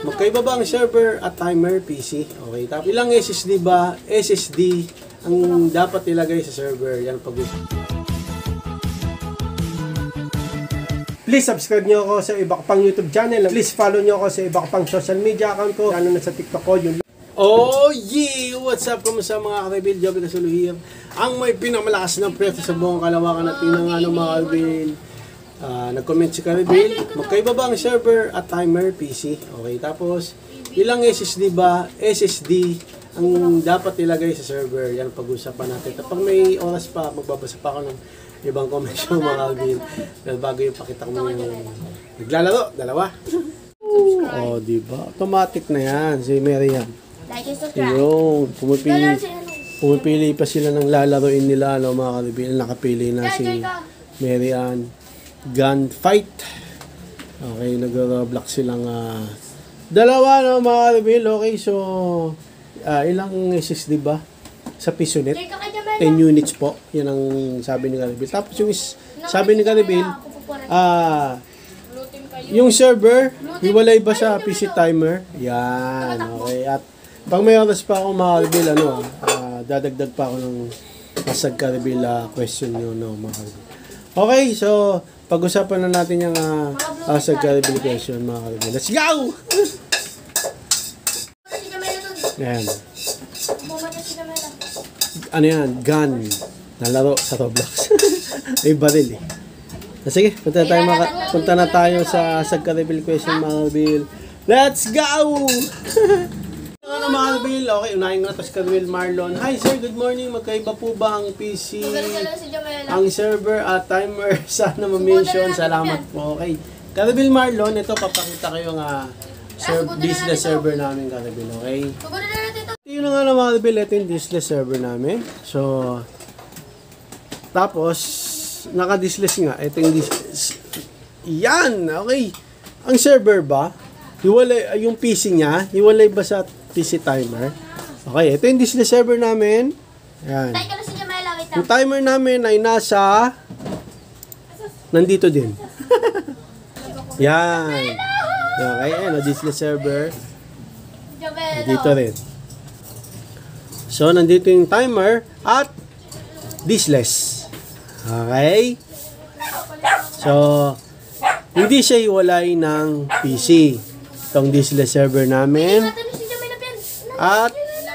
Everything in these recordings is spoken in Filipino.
Magkaiba ba ang server at timer PC? Okay, tapos ilang SSD ba? SSD ang dapat ilagay sa server. Yan pag-usap. Please subscribe nyo ako sa iba ko pang YouTube channel. Please follow nyo ako sa iba ko pang social media account ko. Lalo na sa TikTok ko. Yung oh yeah! What's up? Kamusta mga ka-reveal? Joby Casulo here. Ang may pinamalakas ng presyo sa buong kalawakan at pinangano mga ka-reveal. Nag-comment si ka-reveal. Magkaiba ba ang server at timer PC? Okay, tapos ilang SSD ba? SSD ang dapat ilagay sa server. Yan pag-usapan natin. Kapag may oras pa, magbabasa pa ako ng ibang comments yung mga ka-reveal. Bago yung pakita ko yung naglalaro. Dalawa. Oh, diba? Automatic na yan. Si Mary yan. Yung pumipili pa sila ng lalaroin nila, no, mga ka-reveal. Nakapili na si Mary Ann. Gunfight. Okay, nag-Roblox silang dalawa, no, mga ka-reveal. Okay, so ilang SSD ba? Sa Pisonet? 10 units po. Yan ang sabi ni ka-reveal. Tapos yung sabi ni ka-reveal, yung server, hiwalay ba sa PC timer? Yan, okay. At pag may oras pa ako mga ka-reveal, dadagdag pa ako ng masag ka-reveal question nyo, no, mga ka-reveal. Okay, so pag-usapan na natin yung masag ka-reveal question, mga ka-reveal. Let's go! Yan. Ano yan? Gun. Nalaro sa Roblox. May baril eh. Sige, punta na tayo sa masag ka-reveal question, mga ka-reveal. Let's go! Ano mga ka-reveal? Okay, unahin ko na si ka-reveal Marlon. Hi sir, good morning. Magkaiba po ba ang PC, ang server at timer? Sana ma-mention. Salamat po. Okay. Ka-reveal Marlon, ito papakita ko yung business server namin, ka-reveal. Okay? Ito na nga na mga ka-reveal. Ito yung business server namin. So, tapos, naka-display nga. Ito yung yan! Okay. Ang server ba? Hiwalay, yung PC niya, hiwalay ba sa PC timer? Okay, ito yung display server namin. Ayan. Yung timer namin ay nandito din. Yan. Okay, ayan, display server. Dito rin. So, nandito yung timer at displess. Okay? So, hindi siya hiwalay ng PC. Itong display server namin at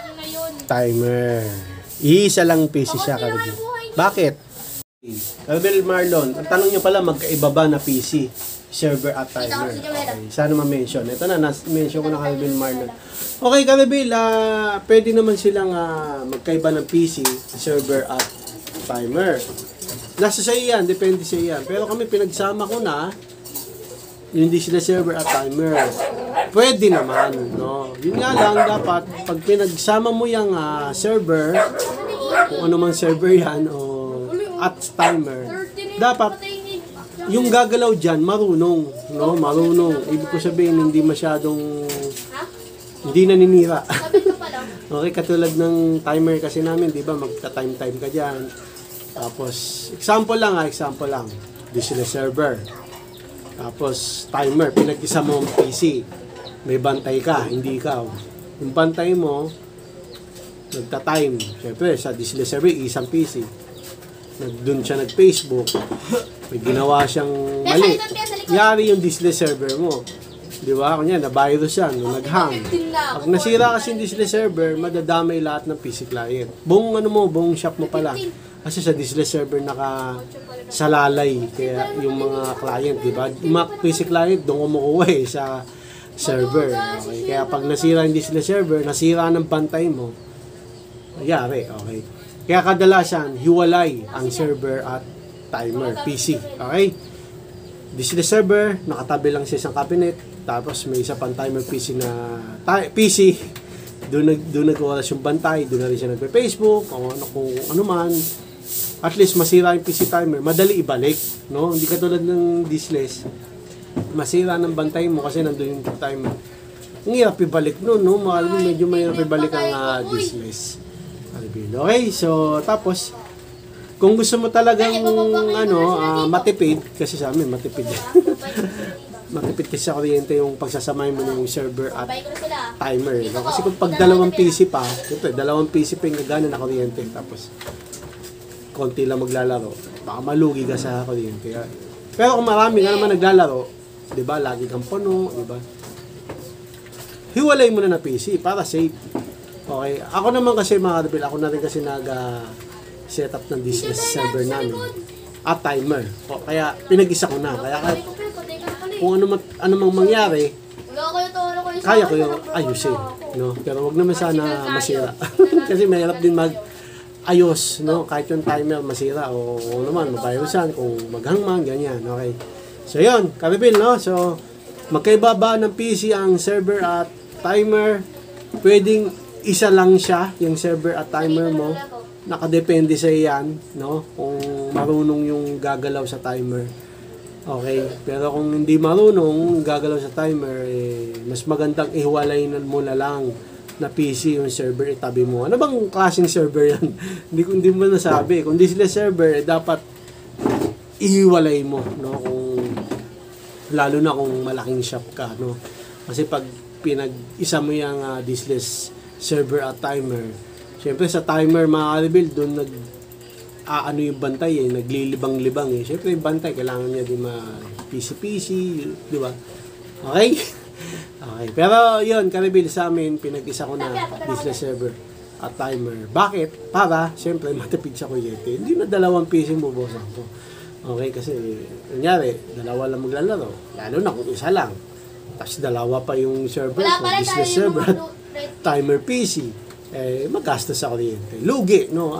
timer. Isa lang PC siya, ka-reveal. Bakit? ka-reveal Marlon, ang tanong niyo pala, magkaiba ba na PC, server at timer? Okay, sana ma-mention. Ito na, mention ko na ka-reveal Marlon. Okay, ka-reveal, pwede naman silang magkaiba ng PC, server at timer. Nasa sa iyan, depende sa iyan. Pero kami pinagsama ko na yung display server at timer. Pwede naman, no? Yun nga lang, dapat, pag pinagsama mo yung server, kung ano mang server yan, o at timer, dapat, yung gagalaw dyan, marunong, no? Marunong. Ibig ko sabihin, hindi masyadong, hindi naninira. Okay, katulad ng timer kasi namin, di ba, magta-time-time ka dyan. Tapos, example lang, display server. Tapos, timer, pinag-isa mo ang PC. May bantay ka, hindi ikaw. Yung bantay mo, nagta-time. Siyempre, sa display server, isang PC. Doon siya nag-Facebook. May ginawa siyang mali. Yari yung display server mo. Di ba? Kanya, na-virus yan, nag-hang. Pag nasira kasi yung display server, madadamay lahat ng PC client. Buong shop mo pala. Kasi sa display server nakasalalay kaya yung mga client, di ba? Yung mga PC client doon kumukuha sa server. Okay? Kaya pag nasira yung display server, nasira ng bantay mo, nangyari. Okay? Kaya kadalasan, hiwalay ang server at timer, PC. Okay? Display server, nakatabi lang sa isang cabinet, tapos may isa pang timer PC na PC. Doon nag-oras yung bantay, doon na rin siya nagpe-Facebook, kung ano man. At least masira yung PC timer, madali ibalik, no? Hindi katulad ng displess. Masira ng bantay mo kasi nandoon yung timer. Ang hirap ibalik noon, no? Medyo mahirap ibalik ang displess. Okay, so tapos kung gusto mo talagang matipid, kasi sa amin matipid. matipid kasi sa kuryente yung pagsasamahin mo ng server at timer. No? Kasi kung pag dalawang PC pa, siyempre, dalawang PC pa yung gagana na kuryente, tapos konti lang maglalaro, baka malugi ka sa kuryente. Pero kung marami nga naman naglalaro, di ba, lagi kang puno, di ba? Hiwalay mo na PC para safe. Okay, ako naman kasi mga Rebel, ako na rin kasi nag-setup ng diskless server namin at timer. O, kaya pinag-isa ko na. Kaya kahit kung ano mang mangyari, kaya ko yung ayusin. No? Pero wag naman sana masira. Kasi mahirap din mag-ayos. No? Kahit yung timer masira o naman mabayusan kung maghangman, ganyan. Okay. So yun, Rebel, no? So magkaiba ba ng PC ang server at timer? Pwedeng isa lang siya, yung server at timer mo. Nakadepende sa iyan, no? Kung marunong yung gagalaw sa timer. Okay, pero kung hindi marunong gagalaw sa timer, mas magandang ihiwalay mo na lang na PC yung server, itabi mo. Ano bang klaseng server yan? hindi mo nasabi. Kung diskless server, dapat ihiwalay mo, no? Kung lalo na kung malaking shop ka, no? Kasi pag pinag-isa mo yung diskless server at timer, syempre sa timer mga Rebel, doon ano yung bantay naglilibang-libang Syempre yung bantay, kailangan niya din PC-PC, di ba? Okay? Okay. Pero yun, Rebel, sa amin, pinag-isa ko na diskless server at timer. Bakit? Para, syempre, matipid sa kuryente. Hindi na dalawang PC mo, bosan ko. Okay, kasi, kunyari, dalawa lang maglalaro. Lalo na kung isa lang. Tapos dalawa pa yung server ko, diskless server at timer PC. Maggastos sa kuryente. Lugi, no?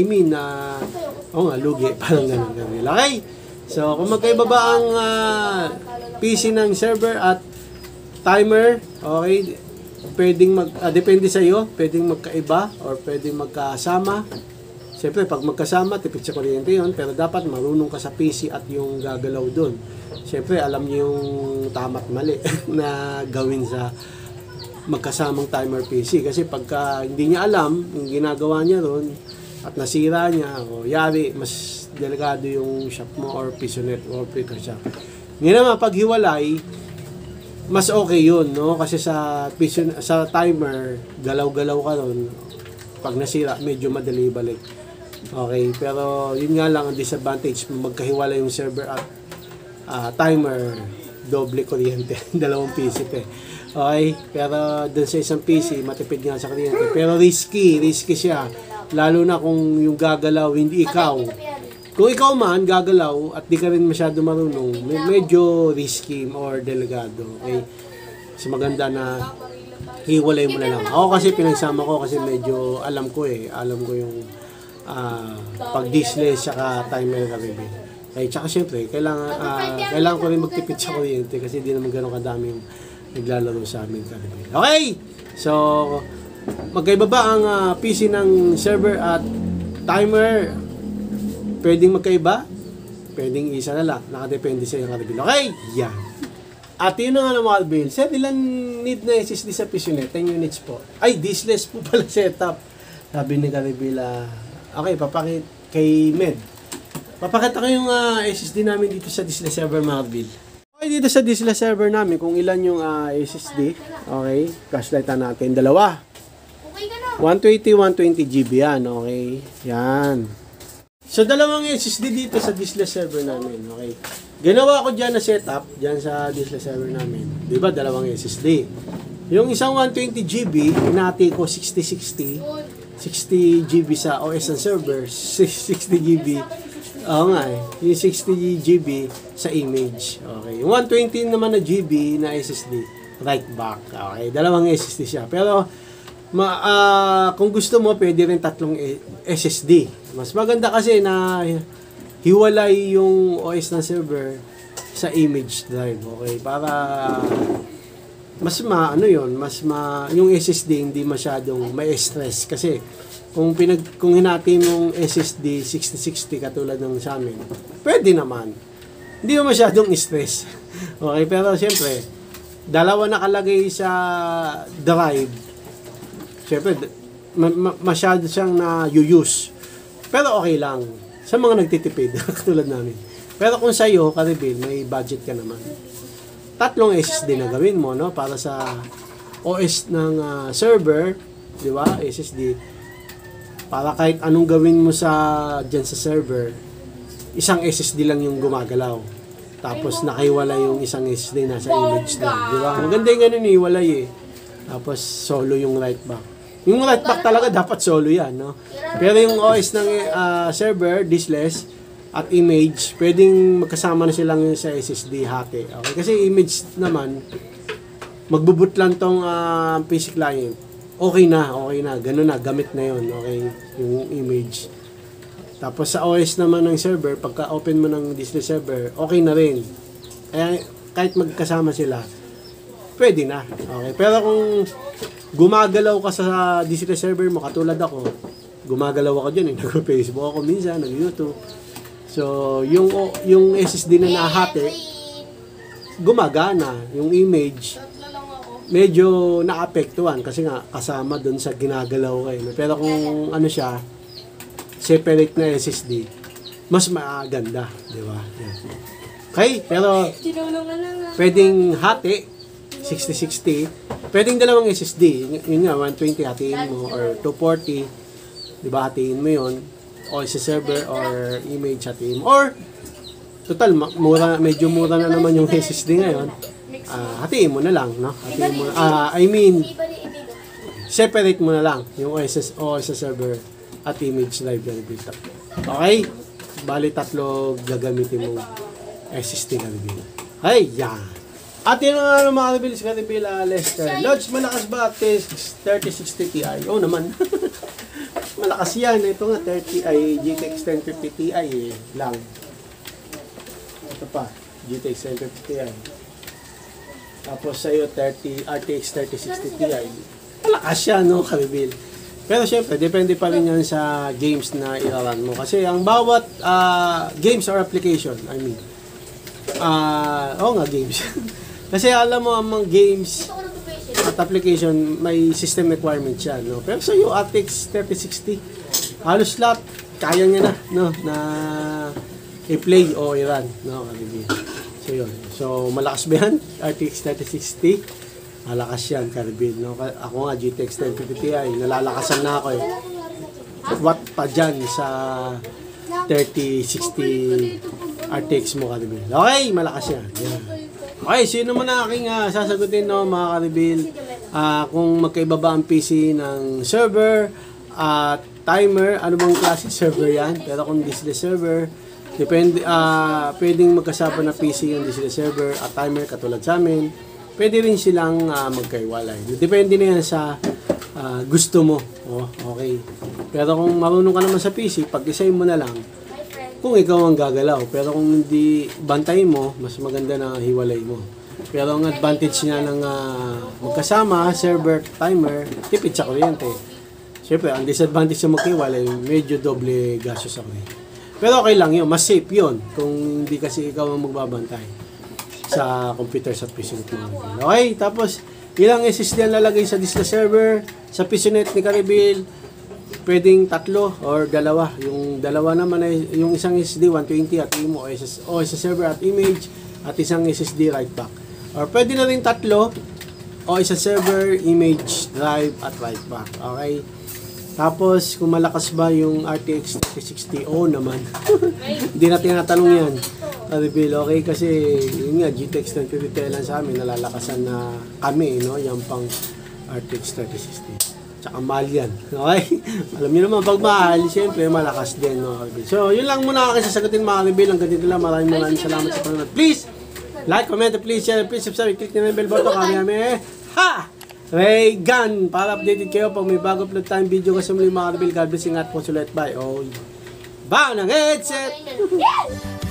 Lugi. Parang ganun. Okay? So, kung magkaiba ba ang PC ng server at timer, okay, pwedeng depende sa iyo, pwedeng magkaiba or pwedeng magkasama. Siyempre, pag magkasama, tipid sa kuryente yun, pero dapat marunong ka sa PC at yung gagalaw doon. Siyempre, alam niyo yung tama't mali na gawin sa magkasamang timer PC. Kasi pagka hindi niya alam yung ginagawa niya doon at nasira niya, o yari, mas delikado yung shop mo or piso network shop. Ngayon naman, paghiwalay, mas okay yun, no? Kasi sa timer, galaw-galaw ka doon. Pag nasira, medyo madali balik. Okay, pero yun nga lang ang disadvantage, magkahiwalay yung server at timer, doble kuryente, dalawang PC pa. Okay, pero dun sa isang PC, matipid nga sa kuryente. Pero risky siya. Lalo na kung yung gagalaw, hindi ikaw. Kung ikaw man, gagalaw, at di ka rin masyado marunong, medyo risky or delikado. Okay, so maganda na hiwalay mo na lang. Ako kasi pinagsama ko kasi medyo alam ko yung pag-diskless saka timer ka rin. Tsaka syempre, kailangan ko rin magtipid sa kuryente kasi di naman gano'ng kadami yung naglalaro sa amin. Okay! So, magkaiba ba ang PC ng server at timer? Pwedeng magkaiba? Pwedeng isa na lang. Nakadepende sa iyo, Rebel. Okay? Yan. At yun na nga ng mga Rebel. Sir, ilan need na SSD sa PC net? 10 units po. Ay, diskless po pala setup. Sabi ni Rebel, okay, papakit kay Med. Papakita ko yung SSD namin dito sa diskless server, mga Rebel. Okay, dito sa diskless server namin, kung ilan yung SSD. Okay, flashlight natin. Dalawa. 120 GB yan. Okay, yan. So, dalawang SSD dito sa diskless server namin. Okay. Ginawa ko dyan na setup, dyan sa diskless server namin. Diba, dalawang SSD. Yung isang 120 GB, pinati ko 60 GB sa OS ng server, 60 GB. Oo nga yung 60 GB sa image. Okay. Yung 120 naman na GB na SSD, right back. Okay. Dalawang SSD siya. Pero, kung gusto mo, pwede rin tatlong SSD. Mas maganda kasi na hiwalay yung OS ng server sa image drive. Okay. Para yung SSD hindi masyadong may stress kasi kung hinati mong SSD 6060 katulad ng sa amin, pwede naman. Hindi mo masyadong stress. Okay, pero siyempre, dalawa nakalagay sa drive. Siyempre, masyado siyang na-use. Pero okay lang. Sa mga nagtitipid, katulad namin. Pero kung sa'yo, Rebel, may budget ka naman. tatlong SSD na gawin mo, no? Para sa OS ng server, di ba? SSD. Para kahit anong gawin mo dyan sa server, isang SSD lang yung gumagalaw. Tapos nakaiwala yung isang SSD nasa image din, di ba? Maganda yung ganun, iwalay eh. Tapos solo yung write back. Yung write back talaga dapat solo yan, no? Pero yung OS ng server, diskless, at image, pwedeng magkasama na silang yung sa SSD hati. Okay? Kasi image naman, magbubut lang tong PC client. Okay na. Ganun na, gamit na yon, okay? Yung image. Tapos sa OS naman ng server, pagka open mo ng display server, okay na rin. Kaya kahit magkasama sila, pwede na. Okay? Pero kung gumagalaw ka sa display server mo, katulad ako, gumagalaw ako dyan, nag-Facebook ako minsan, nag-YouTube. So, yung SSD na nahati, gumagana. Yung image, medyo naapektuhan kasi nga kasama dun sa ginagalaw kayo. Pero kung ano siya, separate na SSD, mas maganda, di ba? Yeah. Okay, pero pwedeng hati, 6060, pwedeng dalawang SSD, yun nga, 120 hatiin mo, or 240, di ba, hatiin mo yun, o sa server or image hatiin mo, or total, medyo mura na naman yung SSD ngayon, hatiin mo na lang, no? Hatiin mo, separate mo na lang yung OS sa server at image library build up. Okay? Bali, tatlo gagamitin mong SSD na rin. Ay, yan. At yun nga mga kabilis ka rin Lester. Lodge, malakas ba? 3060 Ti. Oo naman. Malakas yan. Ito nga, 30 ay GTX 1050 Ti lang. Ito pa, GTX 1050 Ti. Tapos sa'yo, RTX 3060 Ti. Malakas yan, no, kabibil. Pero syempre, depende pa rin yan sa games na ilaran mo. Kasi ang bawat games or application, games. Kasi alam mo, ang mga games at application, may system requirement yan, no? Pero sa'yo, RTX 3060, halos lahat, kaya niya na, no, na i-play o i-run, no, kabibil. So yun. So malakas ba yan? RTX 3060. Malakas yan, Carbil. No? Ako nga, GTX 1050 Ti. Nalalakasan na ako eh. What pa dyan sa 3060 RTX mo, Carbil. Okay, malakas yan. Yeah. Okay, sino naman na aking sasagutin, no, mga Carbil? Kung magkaiba ba ang PC ng server at timer, ano bang klase server yan? Pero kung display server, depende, pwedeng magkasama na PC yung display server at timer katulad sa amin. Pwede rin silang magkaiwalay. Depende na yan sa gusto mo. Oh, okay. Pero kung marunong ka naman sa PC, pag-design mo na lang kung ikaw ang gagalaw. Pero kung hindi bantayin mo, mas maganda na hiwalay mo. Pero ang advantage niya ng magkasama, server, timer, tipid sa kuryente. Siyempre, ang disadvantage sa magkaiwalay, medyo doble gastos sa kuryente. Pero okay lang yun, mas safe yun kung hindi kasi ikaw ang magbabantay sa computer sa PCNet mo. Okay, tapos ilang SSD ang lalagay sa display server, sa PCNet ni Carbil, pwedeng tatlo or dalawa. Yung dalawa naman ay yung isang SSD 120 at IMO o sa server at image at isang SSD write back. Or pwede na rin tatlo o isa server, image, drive at write back. Okay? Tapos, kung malakas ba yung RTX 3060, naman. Hindi na tinatanong yan. Carbil, okay? Kasi, yun nga, GTX 1050 lang sa amin, nalalakasan na kami, no? Yan pang RTX 3060. Tsaka mahal yan. Okay? Alam niyo naman, pag mahal, siyempre, malakas din, no, Carbil? So, yun lang muna aking sasagutin, mga Carbil. Ang ganito lang, maraming salamat sa panonood. Please, like, comment, please share, please subscribe, click na yung bell button, kami. Ha! Ray Gun, para updated kayo pag may bago upload tayong video kasi muli mga Carbil. God bless, ingat po, sulit, bye. Bang ng headset!